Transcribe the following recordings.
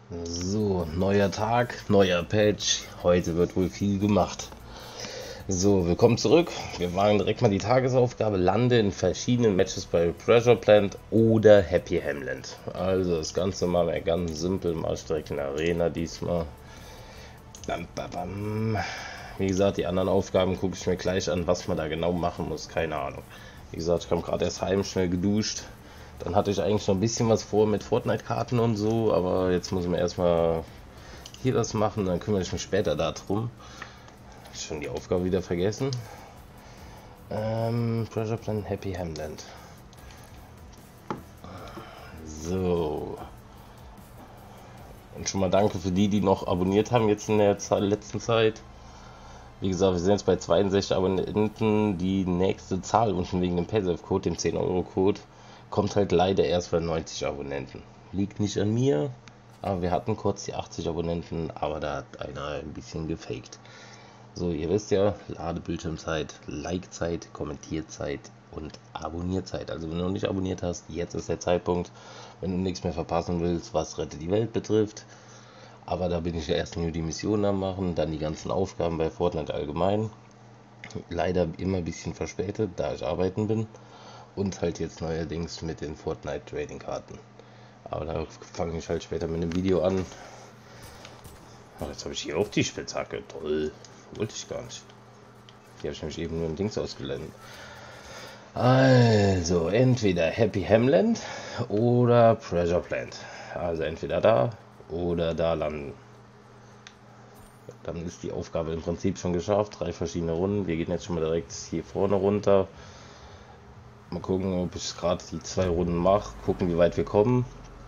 So, neuer Tag, neuer Patch. Heute wird wohl viel gemacht. So, willkommen zurück. Wir machen direkt mal die Tagesaufgabe. Lande in verschiedenen Matches bei Treasure Plant oder Happy Hamlet. Also das Ganze machen wir ganz simpel. Mal direkt in der Arena diesmal. Bam, bam, bam. Wie gesagt, die anderen Aufgaben gucke ich mir gleich an, was man da genau machen muss. Keine Ahnung. Wie gesagt, ich komme gerade erst heim, schnell geduscht. Dann hatte ich eigentlich noch ein bisschen was vor mit Fortnite-Karten und so, aber jetzt muss ich mir erstmal hier das machen, dann kümmere ich mich später darum. Schon die Aufgabe wieder vergessen. Treasure Planet Happy Hamlet. So. Und schon mal danke für die noch abonniert haben jetzt in der letzten Zeit. Wie gesagt, wir sind jetzt bei 62 Abonnenten. Die nächste Zahl unten wegen dem PaySafe-Code, dem 10-Euro-Code, kommt halt leider erst bei 90 Abonnenten. Liegt nicht an mir, aber wir hatten kurz die 80 Abonnenten, aber da hat einer ein bisschen gefaked. So, ihr wisst ja, Ladebildschirmzeit, Likezeit, Kommentierzeit und Abonnierzeit. Also wenn du noch nicht abonniert hast, jetzt ist der Zeitpunkt, wenn du nichts mehr verpassen willst, was Rette die Welt betrifft. Aber da bin ich ja erst nur die Missionen am machen, dann die ganzen Aufgaben bei Fortnite allgemein. Leider immer ein bisschen verspätet, da ich arbeiten bin. Und halt jetzt neuerdings mit den Fortnite Trading Karten. Aber da fange ich halt später mit einem Video an. Oh, jetzt habe ich hier auch die Spitzhacke. Toll. Wollte ich gar nicht. Die habe ich nämlich eben nur im Dings ausgeblendet. Also, entweder Happy Hamlet oder Treasure Plant. Also entweder da oder da landen. Dann ist die Aufgabe im Prinzip schon geschafft. 3 verschiedene Runden. Wir gehen jetzt schon mal direkt hier vorne runter. Mal gucken, ob ich gerade die 2 Runden mache. Gucken, wie weit wir kommen.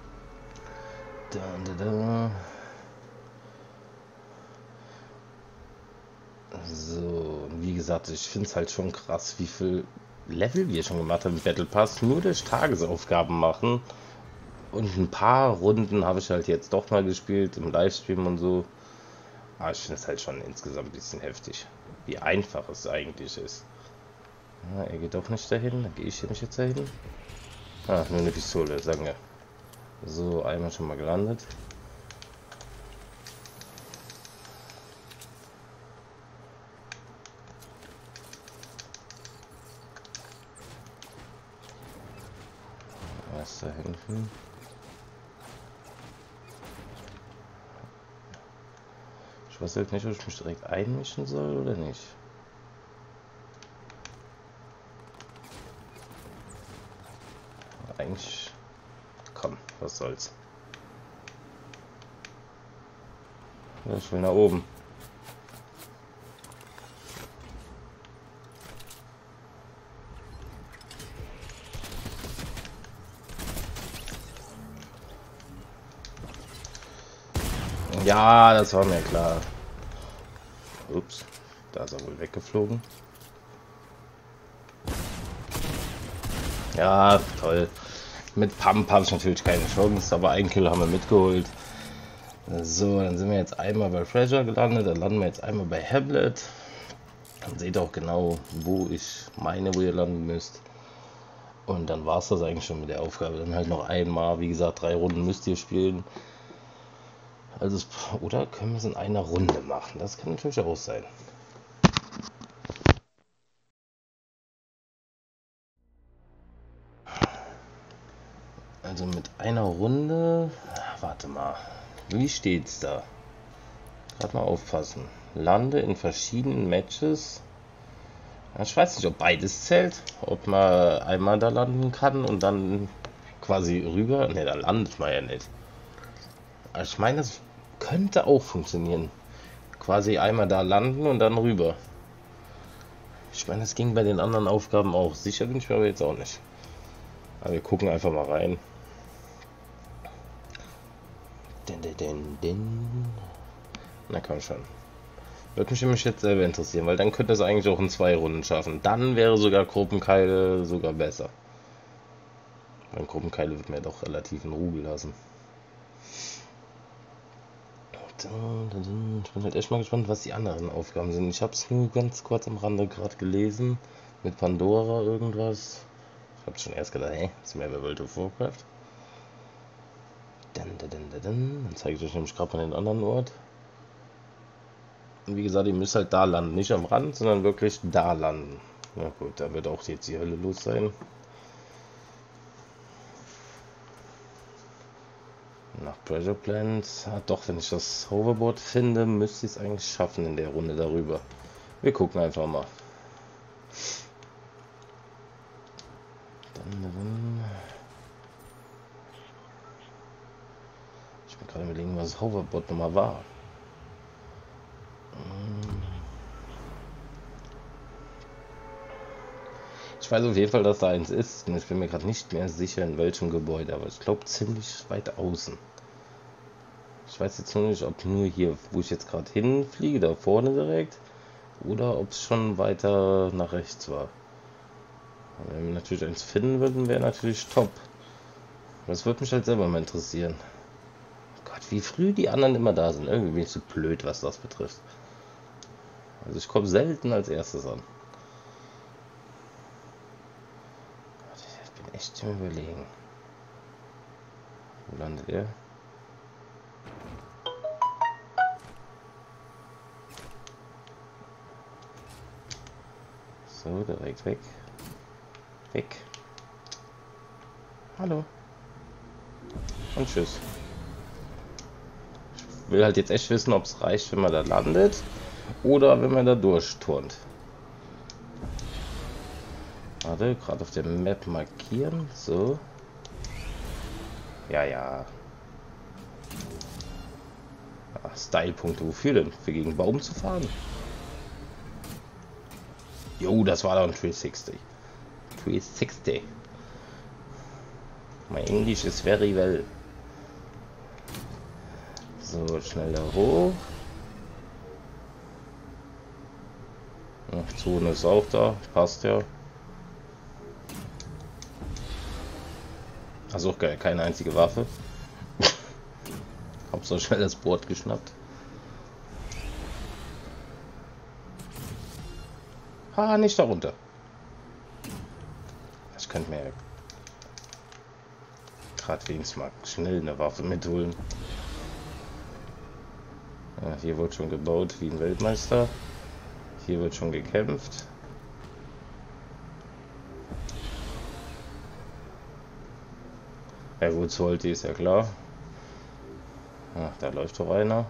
So, wie gesagt, ich finde es halt schon krass, wie viel Level wir schon gemacht haben im Battle Pass. Nur durch Tagesaufgaben machen. Und ein paar Runden habe ich halt jetzt doch mal gespielt im Livestream und so. Aber ich finde es halt schon insgesamt ein bisschen heftig, wie einfach es eigentlich ist. Ja, er geht doch nicht dahin, dann gehe ich hier nicht jetzt dahin. Ah, nur eine Pistole, sagen wir. So, einmal schon mal gelandet. Was da hinten? Ich weiß halt nicht, ob ich mich direkt einmischen soll oder nicht. Eigentlich, komm, was soll's. Ja, ich will nach oben. Ja, das war mir klar. Ups, da ist er wohl weggeflogen. Ja, toll. Mit Pump habe ich natürlich keine Chance, aber ein Kill haben wir mitgeholt. So, dann sind wir jetzt einmal bei Treasure gelandet, dann landen wir jetzt einmal bei Hamlet. Dann seht ihr auch genau, wo ich meine, wo ihr landen müsst. Und dann war es das eigentlich schon mit der Aufgabe. Dann halt noch einmal, wie gesagt, 3 Runden müsst ihr spielen. Also, oder können wir es in einer Runde machen? Das kann natürlich auch sein. Also mit einer Runde. Warte mal. Wie steht's da? Gerade mal aufpassen. Lande in verschiedenen Matches. Ich weiß nicht, ob beides zählt. Ob man einmal da landen kann und dann quasi rüber. Ne, da landet man ja nicht. Aber ich meine, das könnte auch funktionieren. Quasi einmal da landen und dann rüber. Ich meine, das ging bei den anderen Aufgaben auch. Sicher bin ich mir aber jetzt auch nicht. Aber wir gucken einfach mal rein. Na komm schon. Würde mich nämlich jetzt selber interessieren, weil dann könnte es eigentlich auch in 2 Runden schaffen. Dann wäre sogar Gruppenkeile sogar besser. Weil Gruppenkeile wird mir doch relativ in Ruhe gelassen. Ich bin halt echt mal gespannt, was die anderen Aufgaben sind. Ich habe es nur ganz kurz am Rande gerade gelesen. Mit Pandora irgendwas. Ich habe schon erst gedacht, hey, ist mehr bei World of Warcraft. Dann zeige ich euch nämlich gerade mal den anderen Ort. Und wie gesagt, ihr müsst halt da landen. Nicht am Rand, sondern wirklich da landen. Na gut, da wird auch jetzt die Hölle los sein. Nach Pressure Plants. Ah, doch, wenn ich das Hoverboard finde, müsste ich es eigentlich schaffen in der Runde darüber. Wir gucken einfach mal. Ich bin gerade überlegen, was das Hoverboard nochmal war. Ich weiß auf jeden Fall, dass da eins ist. Und ich bin mir gerade nicht mehr sicher, in welchem Gebäude. Aber ich glaube, ziemlich weit außen. Ich weiß jetzt nur nicht, ob nur hier, wo ich jetzt gerade hinfliege, da vorne direkt. Oder ob es schon weiter nach rechts war. Wenn wir natürlich eins finden würden, wäre natürlich top. Das würde mich halt selber mal interessieren. Gott, wie früh die anderen immer da sind. Irgendwie bin ich so blöd, was das betrifft. Also ich komme selten als erstes an. Ich bin echt zum Überlegen. Wo landet er? So, direkt weg. Weg. Hallo. Und tschüss. Ich will halt jetzt echt wissen, ob es reicht, wenn man da landet oder wenn man da durchturnt. Warte, gerade auf der Map markieren. So. Ja, ja. Ach, Style-Punkte. Wofür denn? Für gegen Baum zu fahren? Jo, das war doch ein 360. 360. My English is very well. So, schnell da hoch. Zone ist auch da. Passt ja. Also auch geil, keine einzige Waffe. Hab so schnell das Board geschnappt. Ah, nicht darunter. Ich könnte mir gerade wenigstens mal schnell eine Waffe mitholen. Ja, hier wird schon gebaut wie ein Weltmeister. Hier wird schon gekämpft. Ja, wozu wollte ist ja klar. Ach, da läuft doch einer.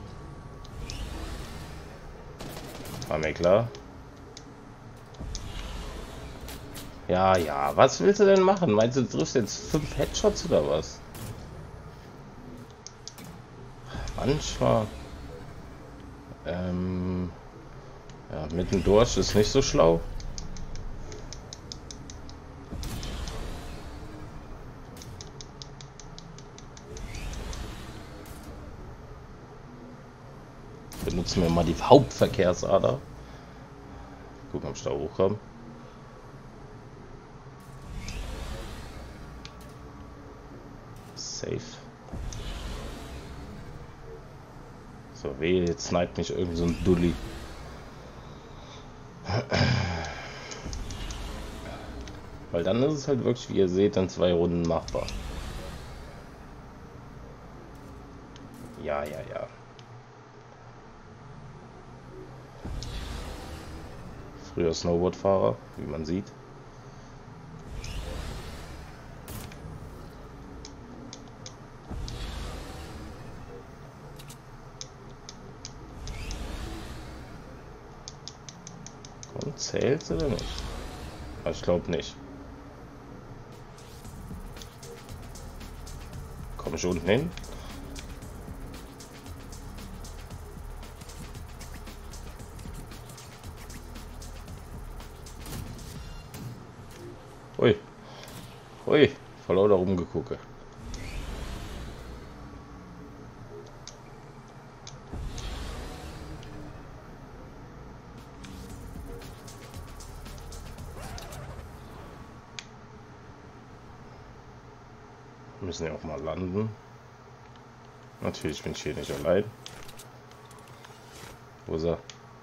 War mir klar. Ja, ja, was willst du denn machen? Meinst du, du triffst jetzt 5 Headshots oder was? Manchmal. Ja, mitten durch ist nicht so schlau. Benutzen wir mal die Hauptverkehrsader. Gucken, ob ich da hochkomme. Safe. So, weh, jetzt sniped mich irgend so ein Dulli. Weil dann ist es halt wirklich, wie ihr seht, in 2 Runden machbar. Ja, ja, ja. Früher Snowboardfahrer, wie man sieht. Und zählt oder nicht? Ich glaube nicht. Komme ich unten hin? Ui. Ui. Voll lauter rumgegucke. Wir müssen ja auch mal landen. Natürlich bin ich hier nicht allein. Wo ist er?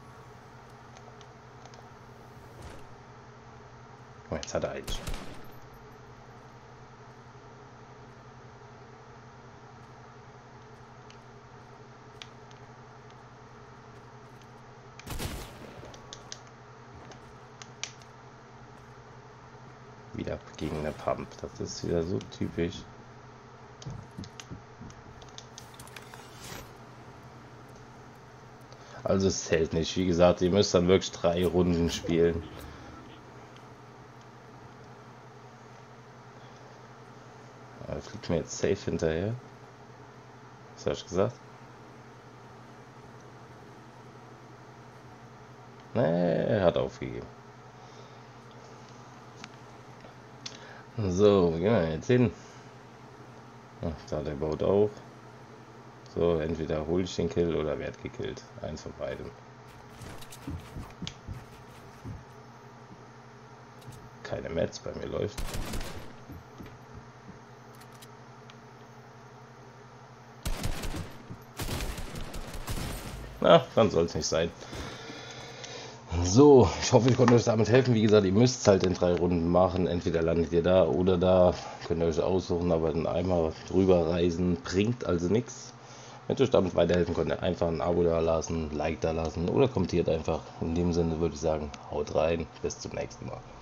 Oh, jetzt hat er eigentlich. ab gegen eine Pump. Das ist wieder so typisch. Also es zählt nicht. Wie gesagt, ihr müsst dann wirklich 3 Runden spielen. Er fliegt mir jetzt safe hinterher. Was hast du gesagt? Nee, er hat aufgegeben. So, wo gehen wir jetzt hin? Ach, da der baut auch. So, entweder hole ich den Kill oder werde gekillt. Eins von beidem. Keine Metz, bei mir läuft. Na, dann soll es nicht sein. So, ich hoffe, ich konnte euch damit helfen. Wie gesagt, ihr müsst es halt in 3 Runden machen. Entweder landet ihr da oder da. Könnt ihr euch aussuchen, aber dann einmal drüber reisen bringt also nichts. Wenn ich euch damit weiterhelfen konnte, einfach ein Abo da lassen, Like da lassen oder kommentiert einfach. In dem Sinne würde ich sagen, haut rein, bis zum nächsten Mal.